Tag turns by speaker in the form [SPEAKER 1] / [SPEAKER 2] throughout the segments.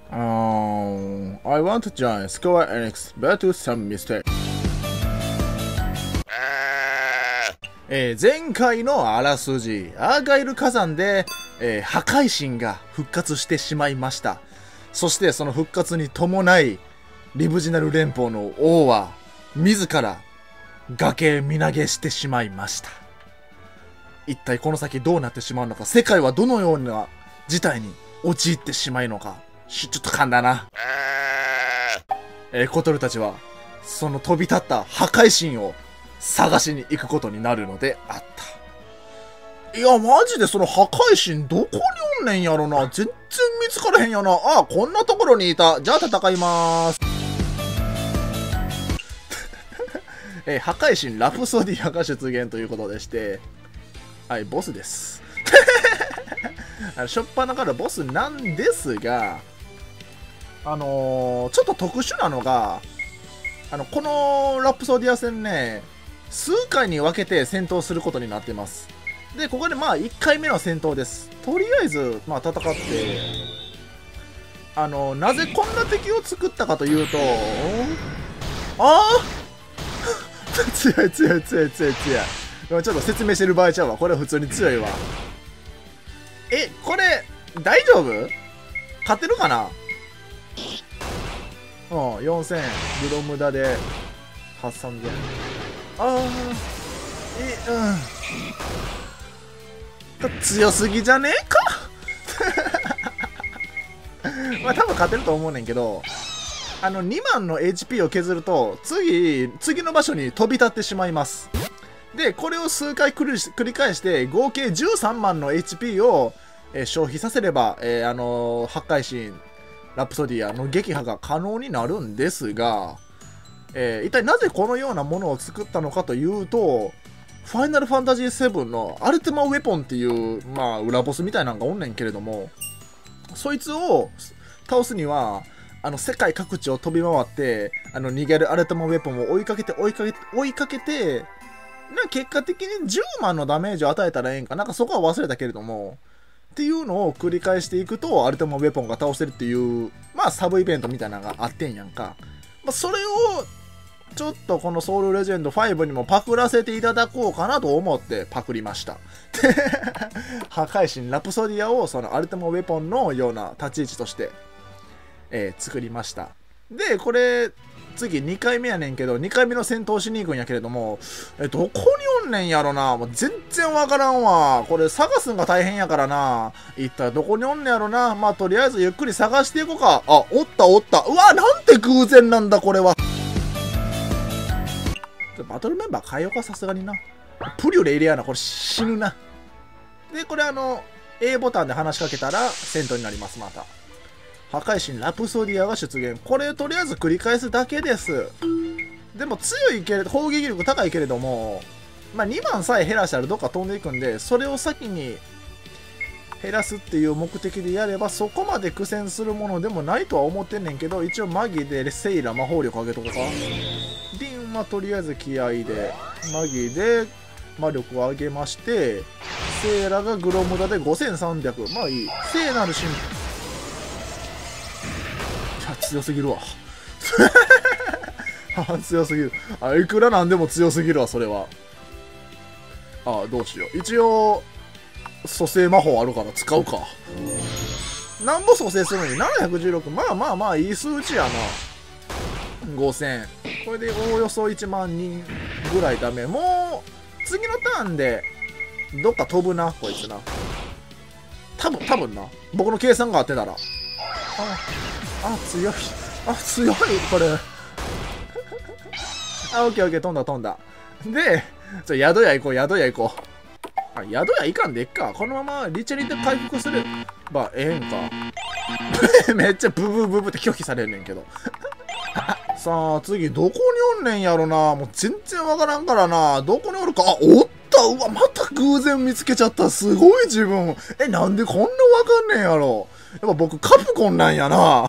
[SPEAKER 1] I want to join Square Enix, but with some mistake. 前回のあらすじ、アーガイル火山で、破壊神が復活してしまいました。そしてその復活に伴い、リブジナル連邦の王は、自ら崖身投げしてしまいました。一体この先どうなってしまうのか、世界はどのような事態に陥ってしまうのか、ちょっと噛んだな。コトルたちは、その飛び立った破壊神を探しに行くことになるのであった。いや、マジでその破壊神どこにおんねんやろな。全然見つからへんやな。あ、こんなところにいた。じゃあ戦いまーす。破壊神ラプソディアが出現ということでして、はい、ボスです。しょっぱなからボスなんですが、ちょっと特殊なのが、このラプソディア戦ね、数回に分けて戦闘することになってます。で、ここでまあ1回目の戦闘です。とりあえず、まあ戦って、なぜこんな敵を作ったかというと、強い。ちょっと説明してる場合ちゃうわ。これは普通に強いわ。これ、大丈夫？勝てるかな？4000、グロムダで、8000。強すぎじゃねえか。まあ多分勝てると思うねんけど、2万の HP を削ると、次の場所に飛び立ってしまいます。で、これを数回繰り返して、合計13万の HP を、消費させれば、破壊神、ラプソディアの撃破が可能になるんですが、一体なぜこのようなものを作ったのかというと、ファイナルファンタジー7のアルティマウェポンっていう、まあ、裏ボスみたいなのがおんねんけれども、そいつを倒すには、世界各地を飛び回って、逃げるアルティマウェポンを追いかけて、結果的に10万のダメージを与えたらええんかなんかそこは忘れたけれども、っていうのを繰り返していくと、アルティマウェポンが倒せるっていう、まあ、サブイベントみたいなのがあってんやんか。まあ、それを、ちょっとこのソウルレジェンド5にもパクらせていただこうかなと思ってパクりました。破壊神ラプソディアをそのアルティマウェポンのような立ち位置として、作りました。で、これ、次2回目やねんけど、2回目の戦闘しに行くんやけれども、どこにおんねんやろな。もう全然わからんわ。これ探すんが大変やからな。一体どこにおんねんやろな。まあ、とりあえずゆっくり探していこうか。あ、おった。うわ、なんて偶然なんだ、これは。バトルメンバー変えようか、さすがにな。プリュレ入れやな。これ死ぬな。で、これA ボタンで話しかけたら戦闘になります、また。破壊神ラプソディアが出現。これとりあえず繰り返すだけです。でも強いけれど、砲撃力高いけれども、まあ2番さえ減らしたらどっか飛んでいくんで、それを先に減らすっていう目的でやればそこまで苦戦するものでもないとは思ってんねんけど、一応マギでセイラ魔法力上げとこうか。リンはとりあえず気合で、マギで魔力を上げまして、セイラがグロムダで5300。まあいい。聖なる神秘。強すぎるわ。強すぎる。いくらなんでも強すぎるわ、それは。どうしよう。一応、蘇生魔法あるから使うか。なんぼ蘇生するのに716。まあ、いい数値やな。5000。これでおおよそ1万人ぐらいダメ。もう、次のターンで、どっか飛ぶな、こいつな。多分な。僕の計算が合ってたら。強い。強い、これ。オッケー、飛んだ。で、宿屋行こう。宿屋行かんでっか。このままリチャリで回復すればええんか。めっちゃブブって拒否されんねんけど。さあ、次、どこにおんねんやろな。もう全然わからんからな。どこにおるか。おった。うわ、また偶然見つけちゃった。すごい自分。なんでこんなわかんねんやろ。やっぱ僕、カプコンなんやな。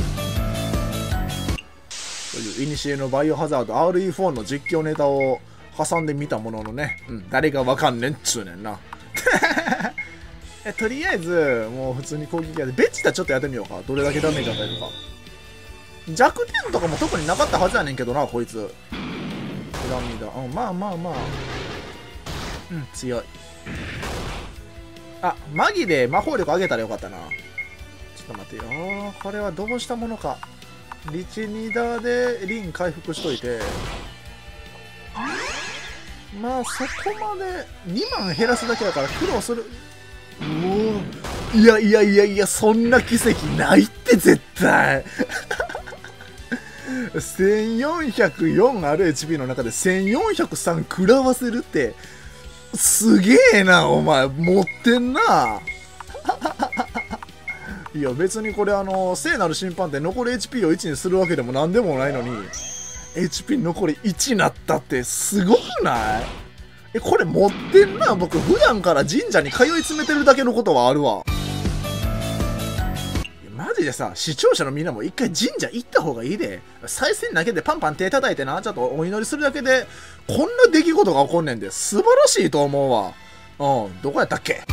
[SPEAKER 1] いにしえのバイオハザード RE4 の実況ネタを挟んでみたもののね、誰がわかんねんっつうねんな。 とりあえず、もう普通に攻撃やで、ベジータちょっとやってみようか。どれだけダメージ与えるか。弱点とかも特になかったはずやねんけどな、こいつ。ピラミダ。うん、まあまあまあ。うん、強い。あ、マギで魔法力上げたらよかったな。ちょっと待ってよ。これはどうしたものか。リチニダでリン回復しといて。まあそこまで2万減らすだけだから苦労する。もういやいやいやいや、そんな奇跡ないって絶対。1404ある HP の中で1403食らわせるってすげえな。お前持ってんな。いや別にこれ聖なる審判って残り HP を1にするわけでもなんでもないのに HP 残り1になったってすごくない？これ持ってんな。僕普段から神社に通い詰めてるだけのことはあるわ。マジでさ、視聴者のみんなも一回神社行った方がいいで。再生だけでパンパン手叩いてな、ちょっとお祈りするだけでこんな出来事が起こんねんで、素晴らしいと思うわ。うん、どこやったっけ？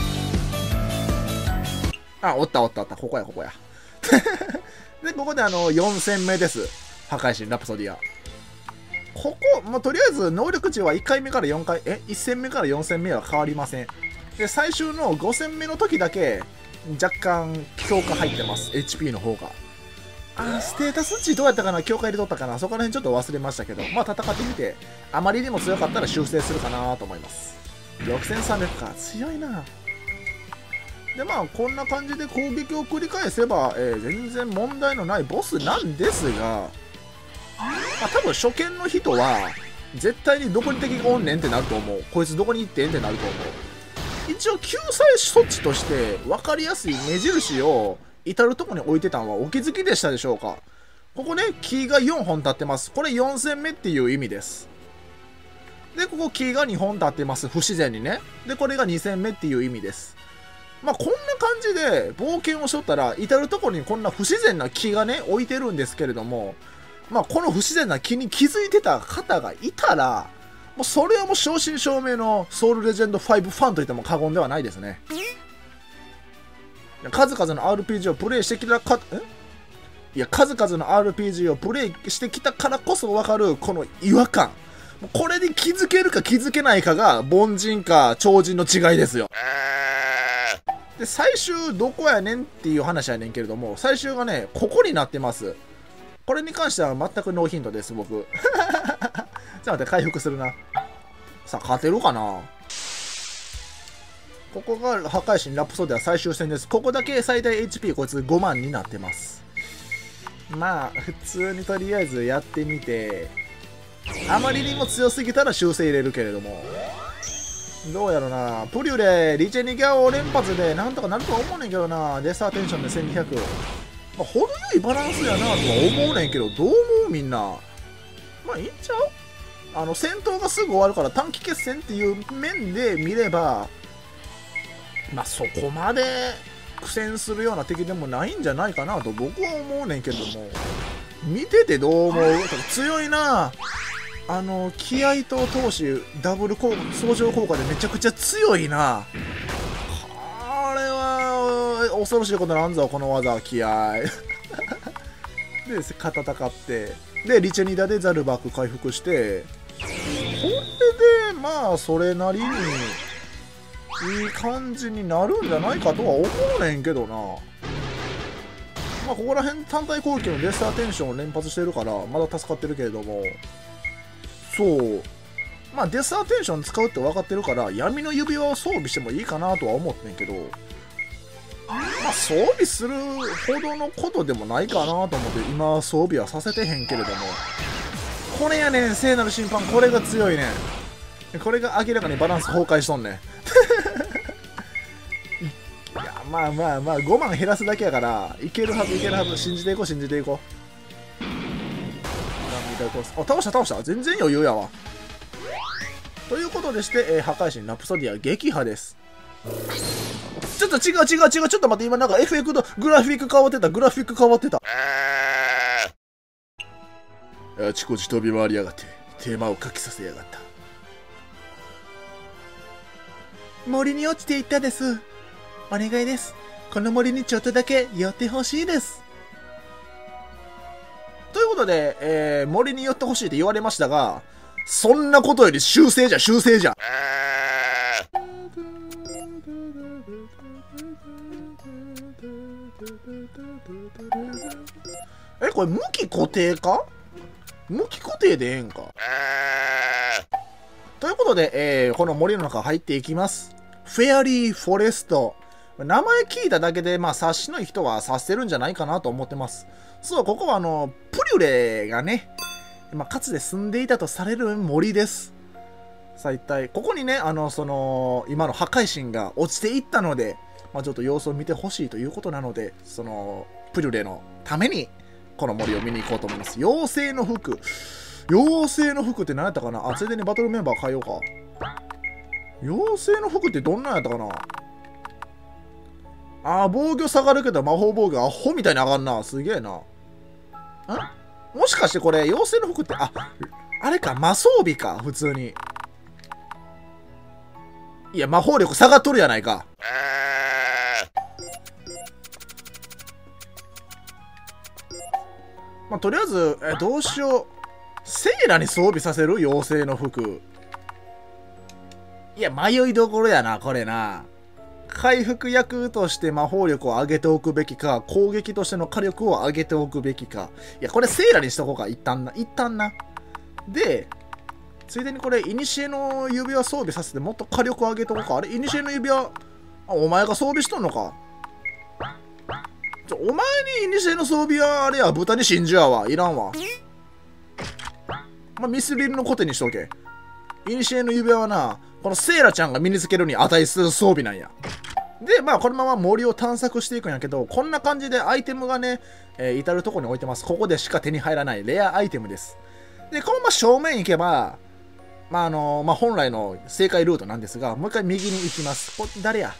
[SPEAKER 1] あ、おったおったおった。ここやここや。で、ここで4戦目です。破壊神ラプソディア。ここ、まあ、とりあえず能力値は1回目から4回、1戦目から4戦目は変わりません。で、最終の5戦目の時だけ、若干強化入ってます。HP の方が。ステータス値どうやったかな？強化入れとったかな？そこら辺ちょっと忘れましたけど、まあ戦ってみて、あまりにも強かったら修正するかなと思います。6300か。強いな。で、まあ、こんな感じで攻撃を繰り返せば、全然問題のないボスなんですが、まあ、多分初見の人は、絶対にどこに敵がおんねんってなると思う。こいつどこに行ってんってなると思う。一応、救済措置として、分かりやすい目印を至るところに置いてたのはお気づきでしたでしょうか？ここね、木が4本立ってます。これ4戦目っていう意味です。で、ここ木が2本立ってます。不自然にね。で、これが2戦目っていう意味です。まあこんな感じで冒険をしとったら至る所にこんな不自然な木がね置いてるんですけれども、まあこの不自然な木に気づいてた方がいたらもうそれはもう正真正銘のソウルレジェンド5ファンといっても過言ではないですね。数々の RPG をプレイしてきた数々の RPG をプレイしてきたからこそ分かるこの違和感、これに気づけるか気づけないかが凡人か超人の違いですよ。で、最終どこやねんっていう話やねんけれども、最終がね、ここになってます。これに関しては全くノーヒントです、僕。ちょっと待って、回復するな。さあ、勝てるかな？ここが破壊神ラプソディア最終戦です。ここだけ最大 HP こいつ5万になってます。まあ、普通にとりあえずやってみて、あまりにも強すぎたら修正入れるけれども、どうやろな。プリュレ、リチェニギャオ連発でなんとかなるとは思うねんけどな。デサーテンションで1200。まあ、程よいバランスやなとは思うねんけど、どう思うみんな。まあ、いいんちゃう？戦闘がすぐ終わるから短期決戦っていう面で見れば、まあ、そこまで苦戦するような敵でもないんじゃないかなと僕は思うねんけども。見ててどう思う？強いな。気合と投手ダブル相乗効果でめちゃくちゃ強いな。これは恐ろしいことなんぞこの技。気合で戦ってでリチェニダでザルバーク回復して、これでまあそれなりにいい感じになるんじゃないかとは思うねんけどな。まあここら辺単体攻撃のデスターテンションを連発してるからまだ助かってるけれども、そうまあデスターテンション使うって分かってるから闇の指輪を装備してもいいかなとは思ってんけど、まあ装備するほどのことでもないかなと思って今装備はさせてへんけれども、これやねん聖なる審判。これが強いねん。これが明らかにバランス崩壊しとんねん。いやまあまあまあ5万減らすだけやからいけるはずいけるはず。信じていこう信じていこう。倒した全然余裕やわ。ということでして、破壊神ラプソディア撃破です。ちょっと違うちょっと待って、今なんかエフェクトグラフィック変わってた。あちこち飛び回りやがってテーマを書きさせやがった。森に落ちていったです。 お願いです。この森にちょっとだけ寄ってほしいです。ということで、森に寄ってほしいって言われましたが、そんなことより修正じゃ、修正じゃ。これ向き固定か？向き固定でええんか？ということで、この森の中入っていきます。フェアリーフォレスト。名前聞いただけで、察しのいい人は察してるんじゃないかなと思ってます。そう、ここはプリュレがね、かつて住んでいたとされる森です。さあ一体、ここにね、今の破壊神が落ちていったので、ちょっと様子を見てほしいということなので、プリュレのために、この森を見に行こうと思います。妖精の服。妖精の服って何やったかなあ、ついでにバトルメンバー変えようか。妖精の服ってどんなんやったかなあ、防御下がるけど魔法防御アホみたいに上がんな。すげえな。もしかしてこれ、妖精の服って、あれか、魔装備か、普通に。いや、魔法力下がっとるやないか。とりあえず、どうしよう。セイラに装備させる妖精の服。いや、迷いどころやな、これな。回復役として魔法力を上げておくべきか、攻撃としての火力を上げておくべきか。いや、これセイラにしとこうか、一旦な。で、ついでにこれ、古の指輪装備させてもっと火力を上げておこうか。あれ、古の指輪、お前が装備しとんのか。お前に古の装備はあれや、豚に真珠やわ。いらんわ。ミスリルのコテにしとけ。古の指輪はな、このセイラちゃんが身につけるに値する装備なんや。で、このまま森を探索していくんやけど、こんな感じでアイテムがね、至るところに置いてます。ここでしか手に入らないレアアイテムです。で、このまま正面行けば、本来の正解ルートなんですが、もう一回右に行きます。誰や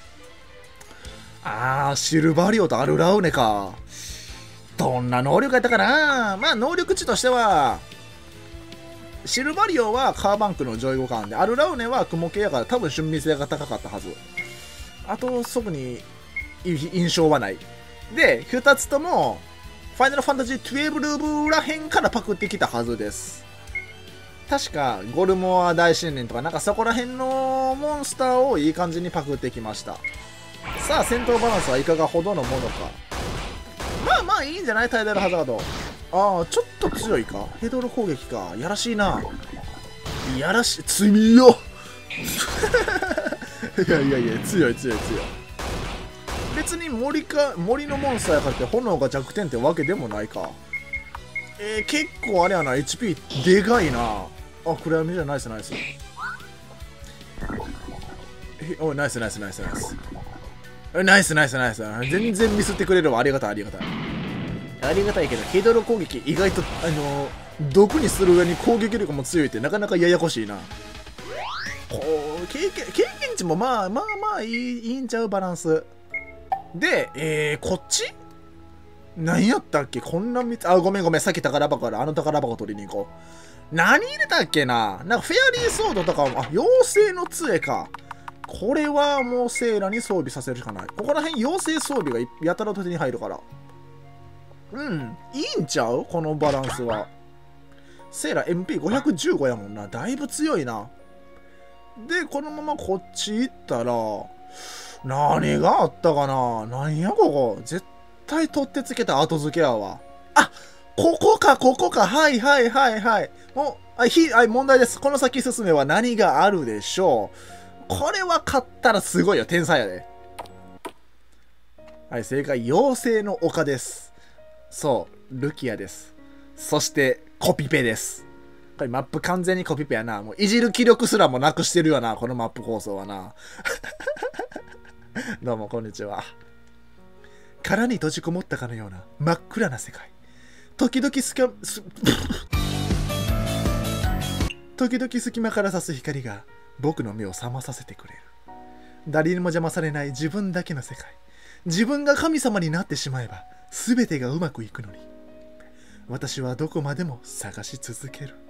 [SPEAKER 1] シルバリオとアルラウネか。どんな能力やったかな。能力値としては、シルバリオはカーバンクの上位互換で、アルラウネは雲系やから多分俊敏性が高かったはず。あと、特に印象はない。で、2つとも、ファイナルファンタジー12ルーブらへんからパクってきたはずです。確か、ゴルモア大神殿とか、なんかそこら辺のモンスターをいい感じにパクってきました。さあ、戦闘バランスはいかがほどのものか。いいんじゃないタイダルハザード。ちょっと強いか。ヘドロ攻撃か。やらしいな。やらしい。罪よいや、強い。別に森のモンスターやからって炎が弱点ってわけでもないか。結構あれやな、HP でかいな。暗闇じゃナイス。おい、ナイス。ナイス。全然ミスってくれるわ。ありがたいけど、ヘドロ攻撃意外と、毒にする上に攻撃力も強いってなかなかややこしいな。経験値もいいんちゃうバランス。で、こっち何やったっけこんな3つ。ごめん。さっき宝箱から宝箱取りに行こう。何入れたっけな。なんかフェアリーソードとかも、妖精の杖か。これはもうセイラに装備させるしかない。ここら辺妖精装備がやたらと手に入るから。いいんちゃうこのバランスは。セイラ MP515 やもんな。だいぶ強いな。で、このままこっち行ったら、何があったかな。なんやここ。絶対取ってつけた後付けやわ。ここか。はい。もう、問題です。この先進めは何があるでしょう。これは買ったらすごいよ。天才やで。はい、正解。妖精の丘です。そう、ルキアです。そして、コピペです。これマップ完全にコピペやな。もういじる気力すらもなくしてるよな、このマップ構想はな。どうも、こんにちは。殻に閉じこもったかのような真っ暗な世界。時々隙間から差す光が僕の目を覚まさせてくれる。誰にも邪魔されない自分だけの世界。自分が神様になってしまえば全てがうまくいくのに。私はどこまでも探し続ける。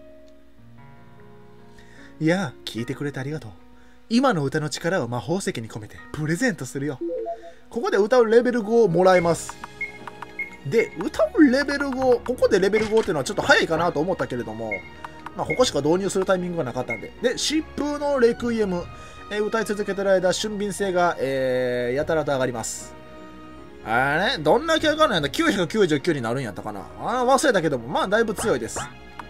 [SPEAKER 1] いや、聞いてくれてありがとう。今の歌の力を魔法石に込めてプレゼントするよ。 ここで歌うレベル5をもらえます。で、歌うレベル5、ここでレベル5っていうのはちょっと早いかなと思ったけれども、まあ、ここしか導入するタイミングがなかったんで。で、疾風のレクイエム、歌い続けてる間、俊敏性が、やたらと上がります。あれね、どんなキャラかなんだ ?999 になるんやったかな。忘れたけども、まあ、だいぶ強いです。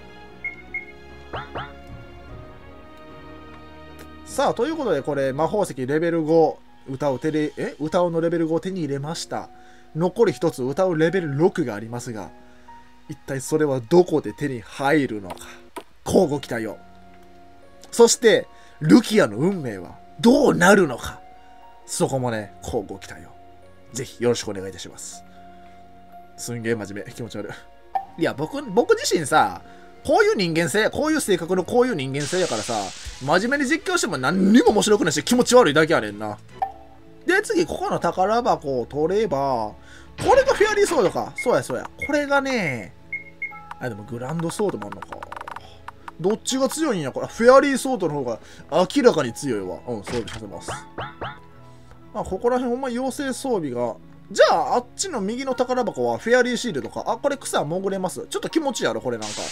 [SPEAKER 1] さあ、ということで、これ、魔法石レベル5、歌うのレベル5を手に入れました。残り一つ、歌うレベル6がありますが、一体それはどこで手に入るのか。乞うご期待を。そして、ルキアの運命はどうなるのか。そこもね、乞うご期待を。ぜひよろしくお願いいたします。すんげえ真面目。気持ち悪い。いや、僕自身さ、こういう人間性や、こういう性格のこういう人間性やからさ、真面目に実況しても何にも面白くないし気持ち悪いだけやねんな。で、次、ここの宝箱を取れば、これがフェアリーソードか。そうやそうや。これがね、でもグランドソードもあんのか。どっちが強いんやこれ。フェアリーソードの方が明らかに強いわ。装備させます。まあ、ここら辺ほんま妖精装備が。じゃあ、あっちの右の宝箱はフェアリーシールドか。これ草潜れます。ちょっと気持ちいいやろ、これなんか。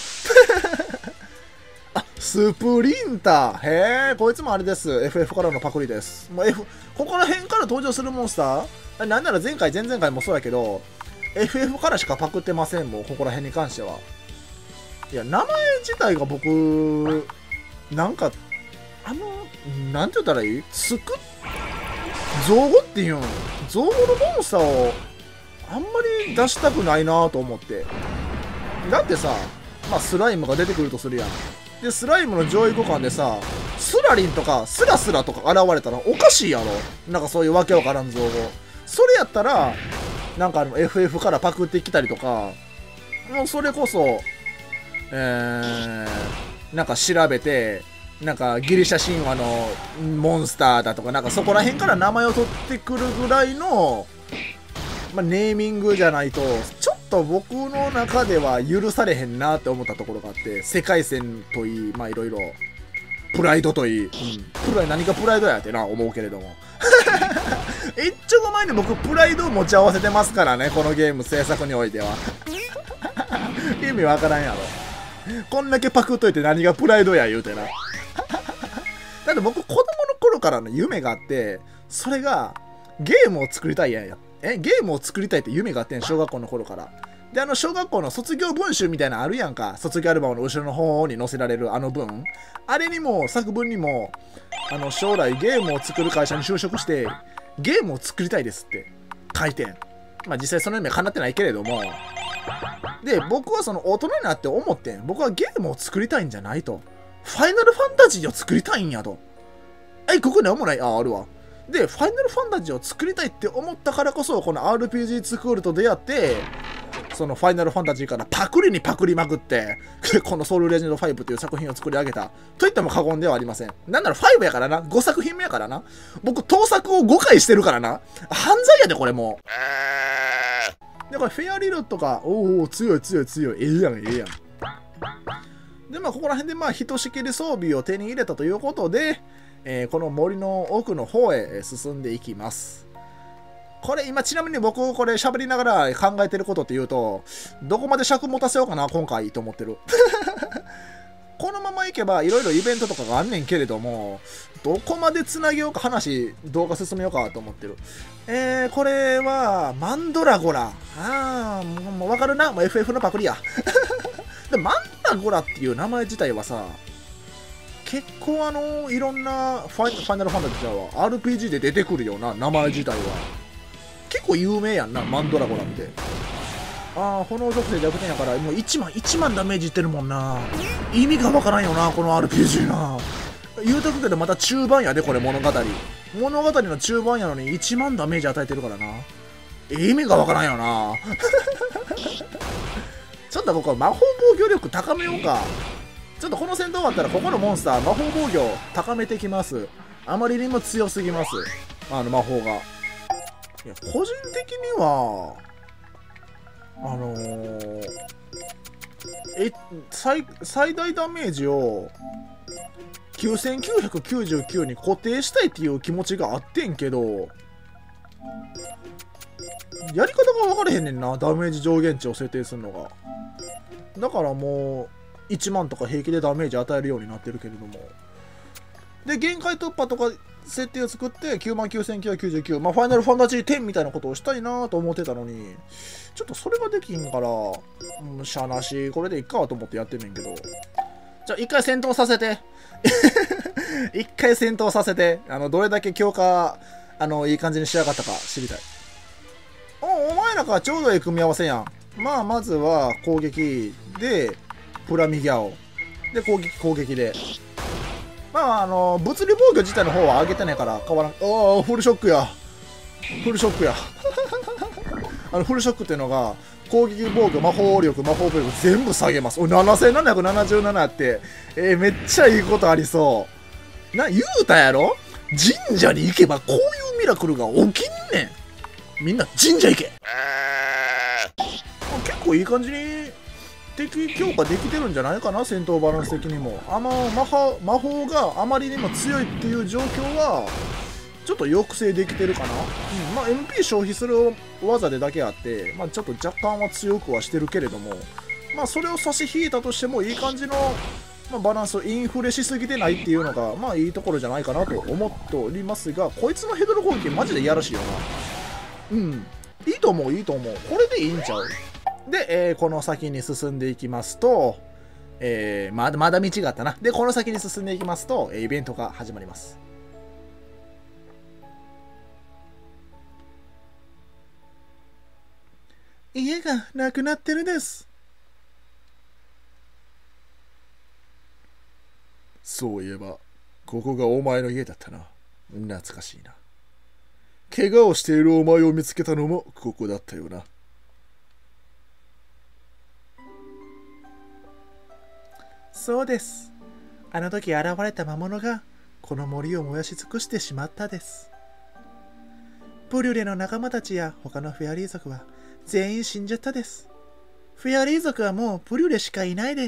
[SPEAKER 1] スプリンター。へえ、こいつもあれです。FF からのパクリです。もうここら辺から登場するモンスターなんなら前回、前々回もそうやけど、FF からしかパクってませんもん、ここら辺に関しては。いや、名前自体が僕、なんか、なんて言ったらいい造語っていうん。造語のモンスターを、あんまり出したくないなと思って。だってさ、まあ、スライムが出てくるとするやん。で、スライムの上位互換でさ、スラリンとか、スラスラとか現れたらおかしいやろ。なんかそういうわけわからん造語。それやったら、なんかFF からパクってきたりとか、もうそれこそ、なんか調べて、なんかギリシャ神話のモンスターだとか、なんかそこら辺から名前を取ってくるぐらいの、まあ、ネーミングじゃないと、ちょっと僕の中では許されへんなって思ったところがあって、世界線といい、まあいろいろ、プライドといい、何がプライドやってな、思うけれども。一丁前に僕、プライドを持ち合わせてますからね、このゲーム制作においては。意味わからんやろ。こんだけパクっといて何がプライドや言うてな。だって僕、子供の頃からの夢があって、それが、ゲームを作りたいやんや。ゲームを作りたいって夢があってん、小学校の頃から。で、小学校の卒業文集みたいなのあるやんか。卒業アルバムの後ろの方に載せられる文。あれにも、作文にも、将来ゲームを作る会社に就職して、ゲームを作りたいですって書いてん。まあ実際その夢叶ってないけれども。で、僕はその大人になって思ってん。僕はゲームを作りたいんじゃないと。ファイナルファンタジーを作りたいんやと。ここにはもない。あるわ。で、ファイナルファンタジーを作りたいって思ったからこそ、この RPG スクールと出会って、そのファイナルファンタジーからパクリにパクりまくって、このソウルレジェンド5という作品を作り上げた。と言っても過言ではありません。なんなら5やからな。5作品目やからな。僕、盗作を5回してるからな。犯罪やで、これもう。で、これフェアリルとか、強い強い強い。ええやん。で、まあ、ここら辺で、まあ、ひとしきり装備を手に入れたということで、この森の奥の方へ進んでいきます。これ今ちなみに僕これ喋りながら考えてることって言うと、どこまで尺持たせようかな今回と思ってる。このままいけばいろいろイベントとかがあんねんけれども、どこまでつなげようか動画進めようかと思ってる。これはマンドラゴラ。もうわかるな。もう FF のパクリや。でマンドラゴラっていう名前自体はさ、結構いろんなファイナルファンタジーは RPG で出てくるような名前自体は結構有名やんな、マンドラゴラって。炎属性弱点やからもう1万ダメージいってるもんな。意味がわからんよなこの RPG な。言うたくけどまた中盤やで、これ物語の中盤やのに1万ダメージ与えてるからな。意味がわからんよな。ちょっと僕は魔法防御力高めようか。ちょっとこの戦闘終わったらここのモンスター魔法防御高めてきます。あまりにも強すぎます、魔法が。いや個人的には最大ダメージを9999に固定したいっていう気持ちがあってんけど、 やり方が分からへんねんな、ダメージ上限値を設定するのが。だからもう1万とか平気でダメージ与えるようになってるけれども、で限界突破とか設定を作って99,999、まあファイナルファンタジー10みたいなことをしたいなと思ってたのに、ちょっとそれができんから、しゃあなしこれでいっかと思ってやってんねんけど、じゃあ一回戦闘させて一回戦闘させて、どれだけ強化いい感じに仕上がったか知りたい。お前らからちょうどいい組み合わせやん。まあまずは攻撃でプラミギャオで攻撃で、まあ物理防御自体の方は上げてないから変わらん。おおフルショックや、フルショックやフルショックっていうのが攻撃防御魔法力魔法防御全部下げます。お7777やって、めっちゃいいことありそう。言うたやろ、神社に行けばこういうミラクルが起きんねん。みんな神社行け。結構いい感じに敵強化できてるんじゃないかな、戦闘バランス的にも。魔法があまりにも強いっていう状況はちょっと抑制できてるかな。まあ MP 消費する技でだけあって、まあ、ちょっと若干は強くはしてるけれども、まあそれを差し引いたとしてもいい感じの、まあ、バランス、インフレしすぎてないっていうのがまあいいところじゃないかなと思っておりますが、こいつのヘドロ攻撃マジでいやらしいよな。いいと思う、いいと思う。これでいいんちゃう。で、この先に進んでいきますと、まだ道があったな。で、この先に進んでいきますと、イベントが始まります。家がなくなってるです。そういえば、ここがお前の家だったな。懐かしいな。怪我をしているお前を見つけたのもここだったよな。そうです。あの時現れた魔物がこの森を燃やし尽くしてしまったです。ブリュレの仲間たちや他のフェアリー族は全員死んじゃったです。フェアリー族はもうブリュレしかいないです。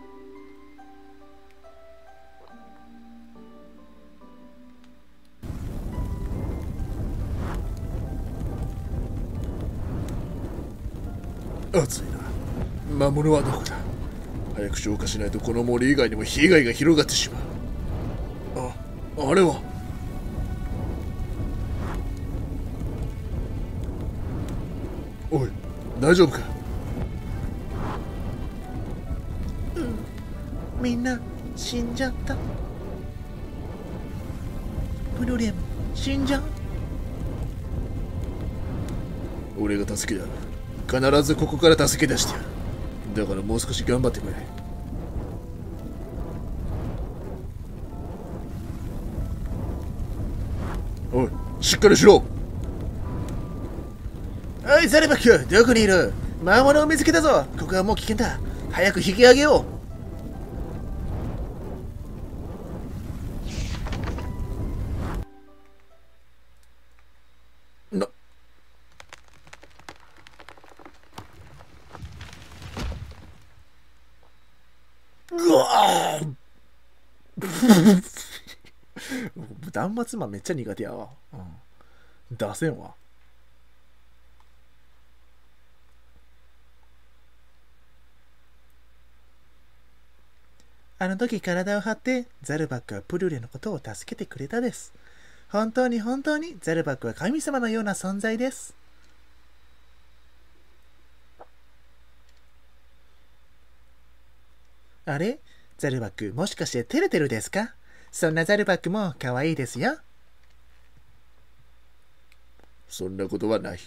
[SPEAKER 1] 暑いな。魔物はどこだ。早く消化しないとこの森以外にも被害が広がってしまう。あれは。おい、大丈夫か。みんな死んじゃった。ブルレも死んじゃう。俺が助けやる。必ずここから助け出してやる。だからもう少し頑張ってくれ。おい、しっかりしろ。おい、ザレバック、どこにいる。魔物を見つけたぞ。ここはもう危険だ。早く引き上げよう。うわー断末魔めっちゃ苦手やわ。出せんわ。あの時体を張ってザルバックはプルレのことを助けてくれたです。本当に本当にザルバックは神様のような存在です。あれ、ザルバックもしかして照れてるですか。そんなザルバックも可愛いですよ。そんなことはない。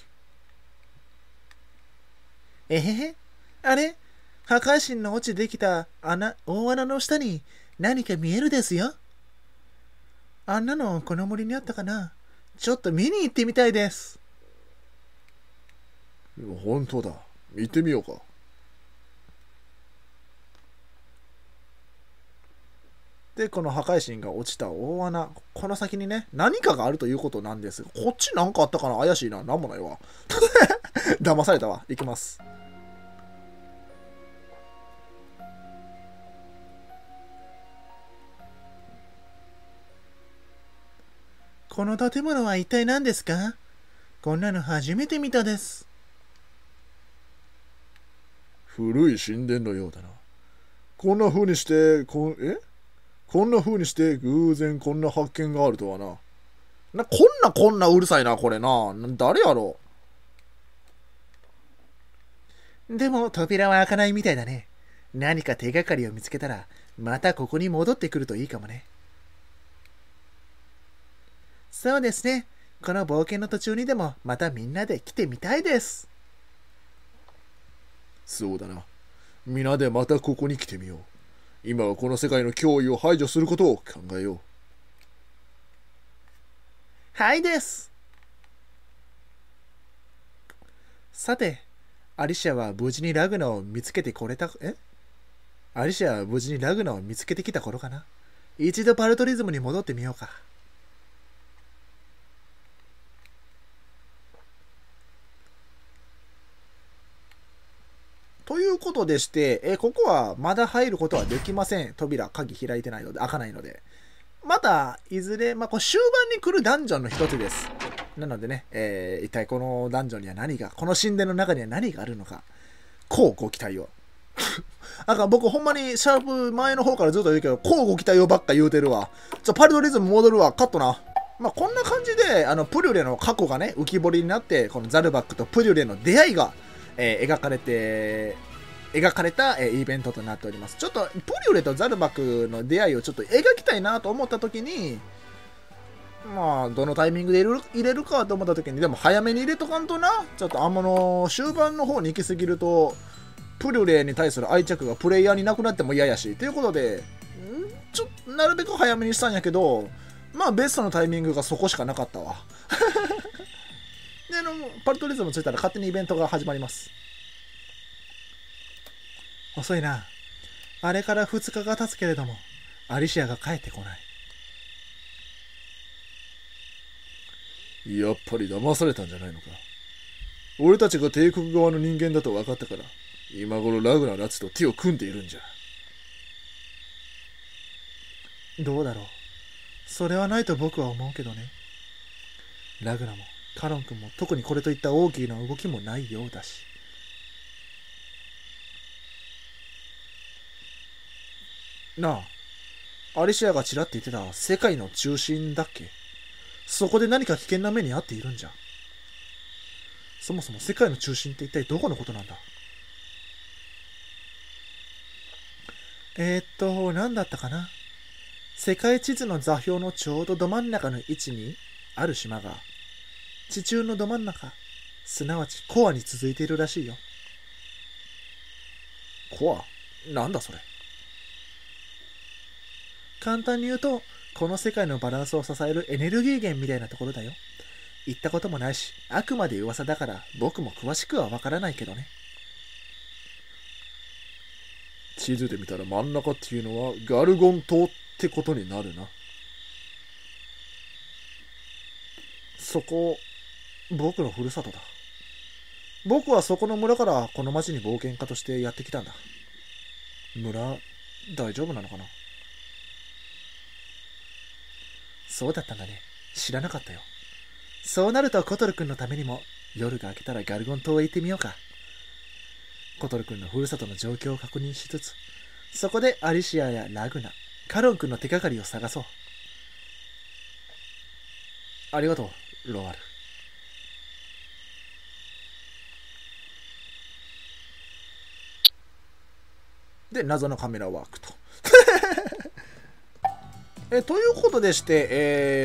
[SPEAKER 1] えへへ、あれ、破壊神の落ちできた大穴の下に何か見えるですよ。あんなのこの森にあったかな。ちょっと見に行ってみたいです。本当だ。行ってみようか。で、この破壊神が落ちた大穴、この先にね、何かがあるということなんですが、こっちなんかあったかな。怪しいな。なんもないわ。騙されたわ。行きます。この建物は一体何ですか。 こんなの初めて見たです。
[SPEAKER 2] 古い神殿のようだな。こんな風にしてこんな風にして偶然こんな発見があるとはな。
[SPEAKER 1] こんなうるさいな、これな。誰やろう。でも扉は開かないみたいだね。何か手がかりを見つけたら、またここに戻ってくるといいかもね。そうですね。この冒険の途中にでもまたみんなで来てみたいです。
[SPEAKER 2] そうだな。皆でまたここに来てみよう。今はこの世界の脅威を排除することを考えよう。
[SPEAKER 1] はいです。さて、アリシアは無事にラグナを見つけてこれた、アリシアは無事にラグナを見つけてきた頃かな。一度パルトリズムに戻ってみようか。ということでして、ここはまだ入ることはできません。扉、鍵開いてないので、開かないので。また、いずれ、こう終盤に来るダンジョンの一つです。なのでね、一体このダンジョンには何が、この神殿の中には何があるのか、こうご期待を。なんか僕ほんまにシャープ前の方からずっと言うけど、こうご期待をばっか言うてるわ。パルトリズム戻るわ、カットな。こんな感じで、プリュレの過去がね、浮き彫りになって、このザルバックとプリュレの出会いが、描かれた、イベントとなっております。ちょっとプリュレとザルバクの出会いをちょっと描きたいなと思った時に、どのタイミングで入れるかと思った時に、でも早めに入れとかんとな。ちょっと終盤の方に行き過ぎると、プリュレに対する愛着がプレイヤーになくなっても嫌やし、ということで、なるべく早めにしたんやけど、ベストのタイミングがそこしかなかったわ。で、パルトリズムついたら勝手にイベントが始まります。遅いな。あれから2日が経つけれども、アリシアが帰ってこない。
[SPEAKER 2] やっぱり騙されたんじゃないのか。俺たちが帝国側の人間だと分かったから、今頃ラグナラツと手を組んでいるんじゃ。
[SPEAKER 1] どうだろう。それはないと僕は思うけどね。ラグナもカロン君も特にこれといった大きな動きもないようだし。なあ、アリシアがちらって言ってた世界の中心だっけ？そこで何か危険な目に遭っているんじゃ。そもそも世界の中心って一体どこのことなんだ？何だったかな。世界地図の座標のちょうどど真ん中の位置にある島が、地中のど真ん中、すなわちコアに続いているらしいよ。
[SPEAKER 2] コア？なんだそれ。
[SPEAKER 1] 簡単に言うと、この世界のバランスを支えるエネルギー源みたいなところだよ。行ったこともないし、あくまで噂だから僕も詳しくはわからないけどね。
[SPEAKER 2] 地図で見たら真ん中っていうのはガルゴン島ってことになるな。
[SPEAKER 1] そこ、僕のふるさとだ。僕はそこの村からこの町に冒険家としてやってきたんだ。村、大丈夫なのかな？そうだったんだね。知らなかったよ。そうなるとコトル君のためにも夜が明けたらガルゴン島へ行ってみようか。コトル君のふるさとの状況を確認しつつ、そこでアリシアやラグナ、カロン君の手がかりを探そう。ありがとう、ロワル。で、謎のカメラワークと。ということでして、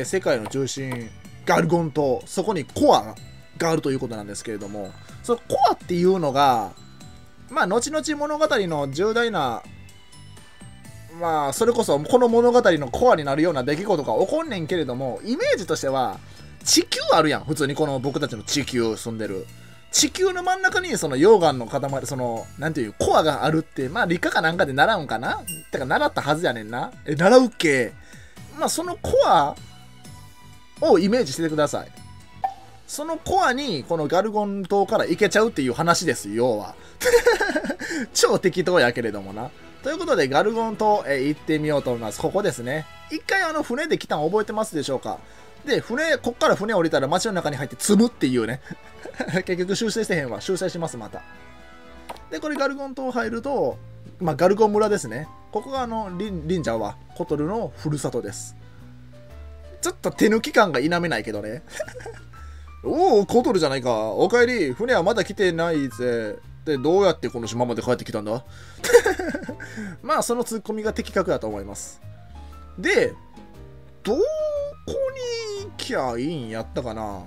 [SPEAKER 1] 世界の中心、ガルゴン島、そこにコアがあるということなんですけれども、そのコアっていうのが、後々物語の重大な、それこそこの物語のコアになるような出来事が起こんねんけれども、イメージとしては、地球あるやん。普通にこの僕たちの地球住んでる。地球の真ん中にその溶岩の塊、なんていう、コアがあるって、理科かなんかで習うんかな？てか習ったはずやねんな。習うっけ？そのコアをイメージしててください。そのコアにこのガルゴン島から行けちゃうっていう話です、要は。超適当やけれどもな。ということで、ガルゴン島へ行ってみようと思います。ここですね。一回船で来たの覚えてますでしょうか？ で、こっから船降りたら街の中に入って積むっていうね。結局修正してへんわ。修正します、また。で、これガルゴン島入ると、まあ、ガルゴン村ですね。ここがリンジャーはコトルのふるさとです。ちょっと手抜き感が否めないけどね。おお、コトルじゃないか。おかえり。船はまだ来てないぜ。で、どうやってこの島まで帰ってきたんだ？まあ、そのツッコミが的確だと思います。で、どこに行きゃいいんやったかな。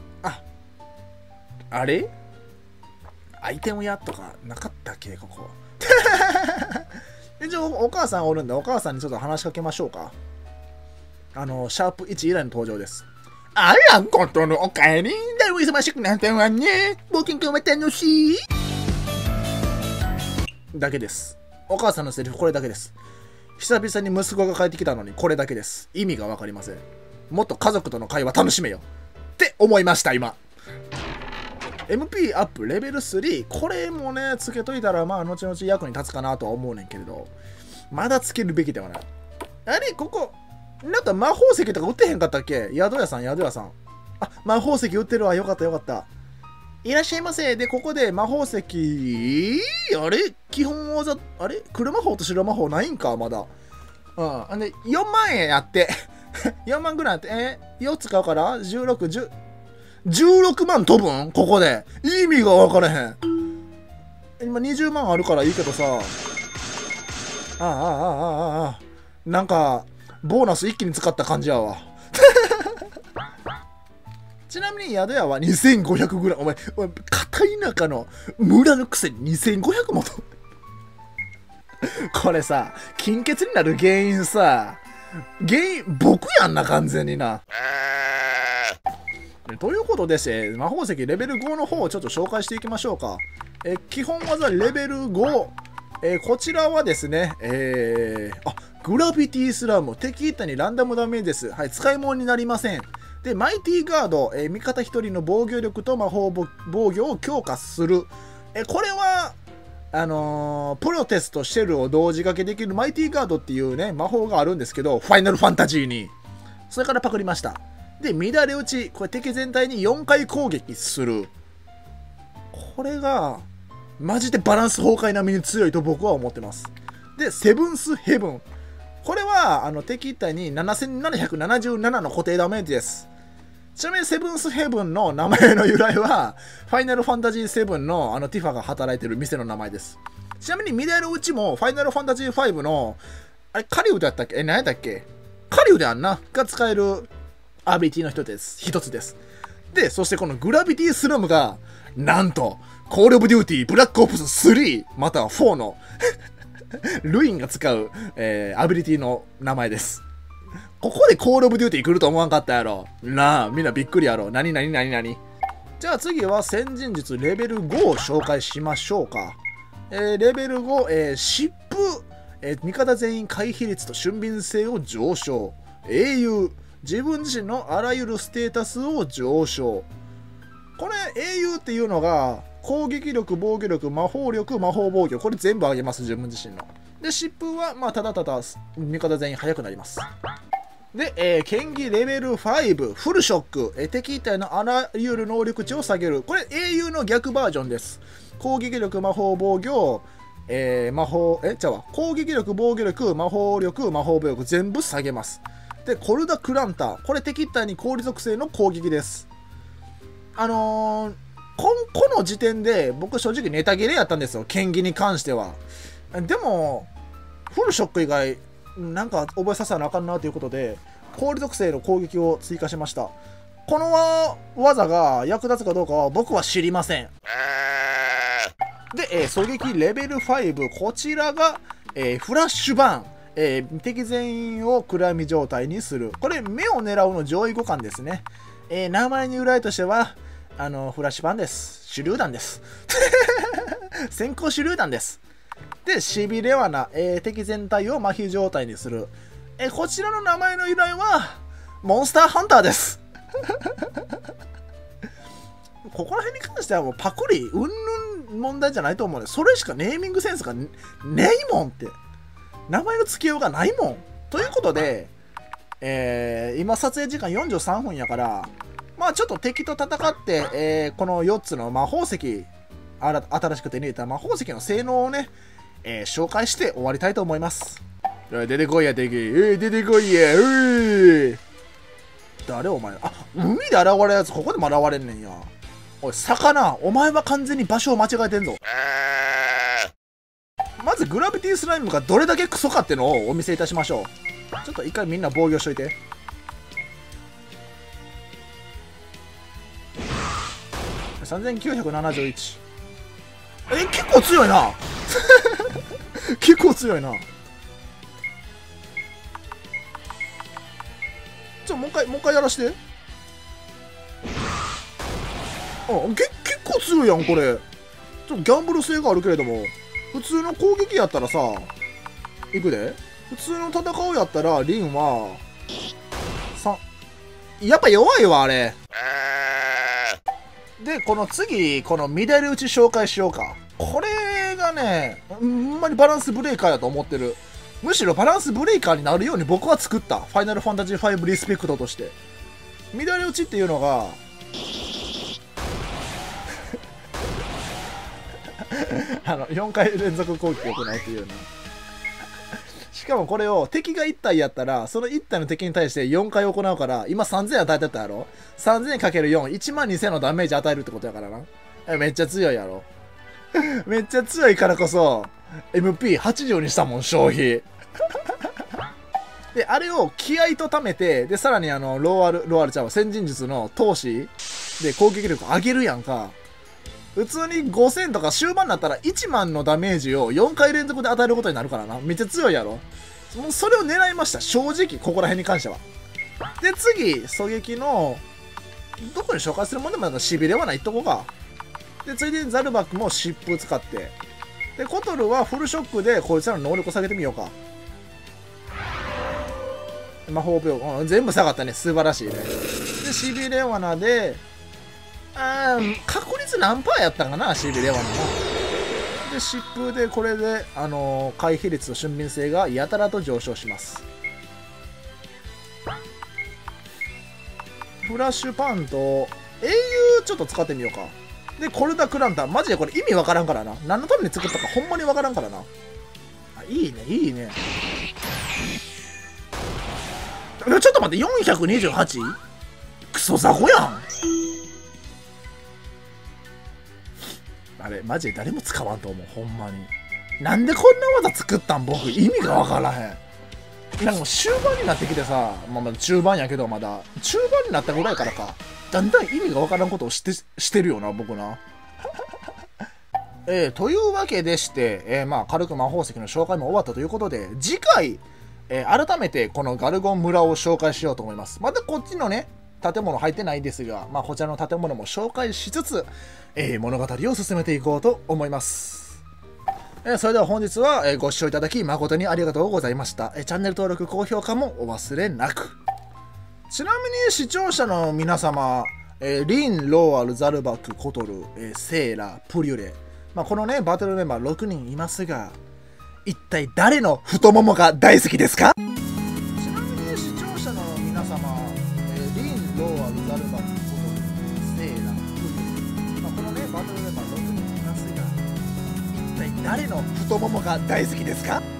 [SPEAKER 1] あれアイテム屋とかなかったっけ、ここ。一応、お母さんおるんで、お母さんにちょっと話しかけましょうか。シャープ1以来の登場です。あら、コトルおかえり。だいぶ忙しくなったわね。冒険会は楽しいだけです。お母さんのセリフこれだけです。久々に息子が帰ってきたのにこれだけです。意味がわかりません。もっと家族との会話楽しめよって思いました、今。MP アップレベル3。これもね、つけといたら、まあ、後々役に立つかなとは思うねんけれど、まだつけるべきではない。あれ、ここ、なんか魔法石とか売ってへんかったっけ？宿屋さん。あ、魔法石売ってるわ。よかった。いらっしゃいませ。で、ここで魔法石、あれ基本技、あれ黒魔法と白魔法ないんかまだ。うん。で、4万円やって。4万ぐらいあって、4つ買うから、16万飛ぶんここで。意味が分からへん。今20万あるからいいけどさ。なんか、ボーナス一気に使った感じやわ。ちなみに宿屋は2500ぐらい。お前、片田舎の村のくせに2500もと。これさ、金欠になる原因さ、僕やんな、完全にな。ということでして、魔法石レベル5の方をちょっと紹介していきましょうか。基本技レベル5。こちらはですね、グラビティスラム。敵一体にランダムダメージです。はい、使い物になりません。で、マイティガード。味方1人の防御力と魔法防御を強化する。これは、プロテストシェルを同時掛けできるマイティガードっていうね、魔法があるんですけど、ファイナルファンタジーに。それからパクりました。で、乱れ打ち。これ敵全体に4回攻撃する。これが、マジでバランス崩壊並みに強いと僕は思ってます。で、セブンスヘブン。これは、敵一体に7777の固定ダメージです。ちなみにセブンスヘブンの名前の由来は、ファイナルファンタジー7のティファが働いてる店の名前です。ちなみに乱れ打ちも、ファイナルファンタジー5の、あれ、カリウドやったっけ？何やったっけ？カリウドやんなが使えるアビリティの一つです。で、そしてこのグラビティスラムが、なんと、コールオブデューティーブラックオプス3または4のルインが使う、アビリティの名前です。ここでコールオブデューティー来ると思わんかったやろ。なあ、みんなびっくりやろ。何じゃあ次は先人術レベル5を紹介しましょうか。レベル5、疾風、味方全員回避率と俊敏性を上昇。英雄、自分自身のあらゆるステータスを上昇。これ、英雄っていうのが、攻撃力、防御力、魔法力、魔法防御。これ全部上げます、自分自身の。で、疾風は、まあ、ただ味方全員速くなります。で、剣技レベル5、フルショック。敵一体のあらゆる能力値を下げる。これ、英雄の逆バージョンです。攻撃力、魔法防御、攻撃力、防御力、魔法力、魔法防御全部下げます。で、コルダ・クランター。これ敵一体に氷属性の攻撃です。この時点で僕正直ネタ切れやったんですよ。剣技に関しては。でも、フルショック以外、なんか覚えさせなあかんなということで、氷属性の攻撃を追加しました。この技が役立つかどうかは僕は知りません。で、狙撃レベル5。こちらが、フラッシュバーン。敵全員を暗闇状態にする。これ、目を狙うの上位互換ですね。名前に由来としては、フラッシュバーンです。手榴弾です。先行手榴弾です。で、しびれ罠、敵全体を麻痺状態にする。こちらの名前の由来は、モンスターハンターです。ここら辺に関してはもうパクリ、うんぬん問題じゃないと思うね。それしかネーミングセンスがねいもんって。名前の付けようがないもん。ということで、 今撮影時間43分やから、まあちょっと敵と戦って、この4つの魔法石、新しく手に入れた魔法石の性能をね、紹介して終わりたいと思います。出てこいや敵、出てこいや、誰お前、あ、海で現れるやつここでも現れんねんや。おい魚、お前は完全に場所を間違えてんぞ。まずグラビティスライムがどれだけクソかってのをお見せいたしましょう。ちょっと一回みんな防御しといて。3971。結構強いな。結構強いな。もう一回やらして。結構強いやんこれ。ちょっとギャンブル性があるけれども、普通の攻撃やったらさ、いくで。普通の戦うやったらリンはやっぱ弱いわあれ。でこの次この乱れ打ち紹介しようか。これがね、ほんまにバランスブレーカーやと思ってる。むしろバランスブレーカーになるように僕は作った。ファイナルファンタジー5リスペクトとして。乱れ打ちっていうのが4回連続攻撃を行うっていうな。しかもこれを敵が1体やったら、その1体の敵に対して4回行うから、今3000与えてたやろ。 3000×4、12000のダメージ与えるってことやからな。めっちゃ強いやろ。めっちゃ強いからこそ MP80 にしたもん消費。であれを気合と貯めて、でさらにローアルちゃんは先人術の投資で攻撃力上げるやんか。普通に5000とか終盤になったら1万のダメージを4回連続で与えることになるからな。めっちゃ強いやろ。もうそれを狙いました、正直ここら辺に関しては。で次狙撃のどこに紹介するもんでもなんかしびれはないっとこか。でついでにザルバックも疾風使って、でコトルはフルショックでこいつらの能力を下げてみようか。魔法病、全部下がったね。素晴らしいね。でしびれ罠で確率何パーやったかな、しびれ罠の。で疾風でこれで回避率と俊敏性がやたらと上昇します。フラッシュパンと英雄ちょっと使ってみようか。でコルダクランタン、マジでこれ意味わからんからな。何のために作ったかほんまにわからんからな。いいねいいね。ちょっと待って、 428？ クソ雑魚やん。あれマジで誰も使わんと思う、ほんまに。なんでこんな技作ったん僕、意味がわからへん。なんかもう終盤になってきてさ、まだ中盤やけど、まだ中盤になったぐらいからか、だんだん意味がわからんことをしてるよな僕な。というわけでして、まあ軽く魔法石の紹介も終わったということで、次回、改めてこのガルゴン村を紹介しようと思います。またこっちのね建物入ってないですが、まあ、こちらの建物も紹介しつつ、物語を進めていこうと思います。それでは本日はご視聴いただき誠にありがとうございました。チャンネル登録、高評価もお忘れなく。ちなみに視聴者の皆様、リン、ローアル、ザルバック、コトル、セーラ、プリュレ、まあ、このねバトルメンバー6人いますが、一体誰の太ももが大好きですか？ちなみに視聴者の皆様、リン、ローアル、ザルバック、コトル、セーラ、プリュレ、まあ、このねバトルメンバー6人いますが、一体誰の太ももが大好きですか？